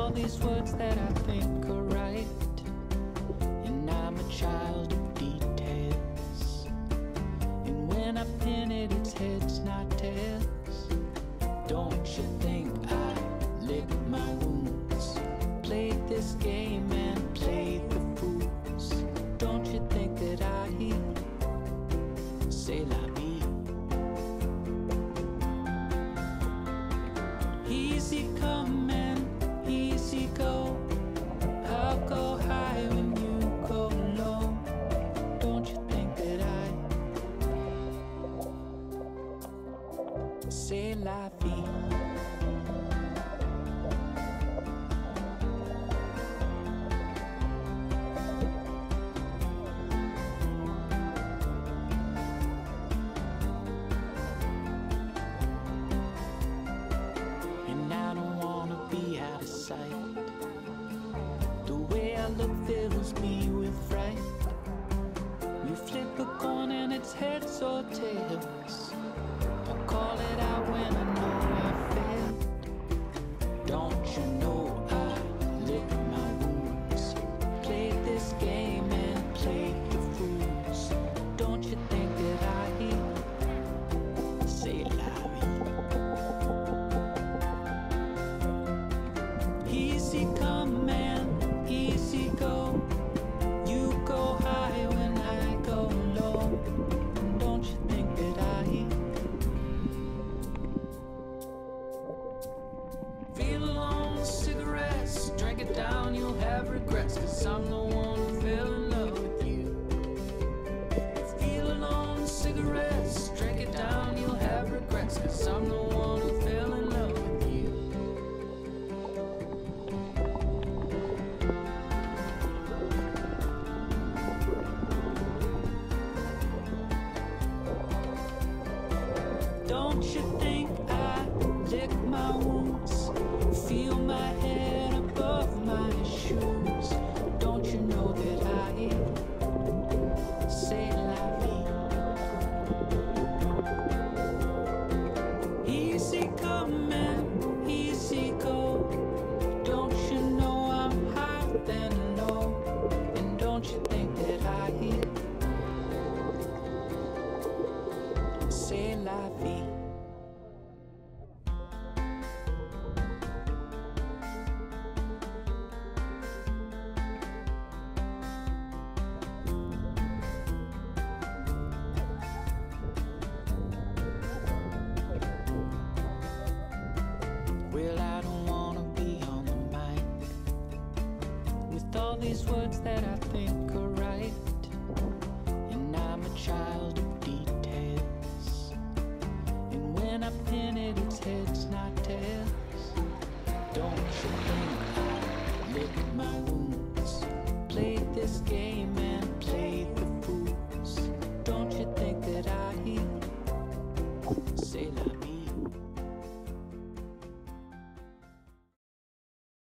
all these words that I think are right, and I'm a child of details. And when I pin it, it's heads, not tails. Don't you think I lick my wounds, played this game and played the fools? Don't you think that I say la vie? Easy come and easy go. I'll go high when you go low. Don't you think that I say la vie? The way I look fills me with fright. You flip a coin and it's heads or tails. I call it out when I know I failed. Don't you know I lick my wounds, played this game and played the fools? Don't you think that I say la vie? Easy come and easy go. You go high when I go low. Don't you think that I feel alone? Cigarettes, drink it down, you'll have regrets, 'cause I'm the one who fell in love with you. Feel alone, cigarettes, drink it down, you'll have regrets, 'cause I'm the one who fell in love with you. Don't you think I lick my wounds, feel my head above my shoes? Don't you know that I say la vie? Easy come and easy go. Don't you know I'm high then low? And don't you think that I say la vie? Well, I don't wanna be on the mic with all these words that I think are right, and I'm a child of details. And when I pin it, it's heads, not tails. Don't you think I lick my wounds, played this game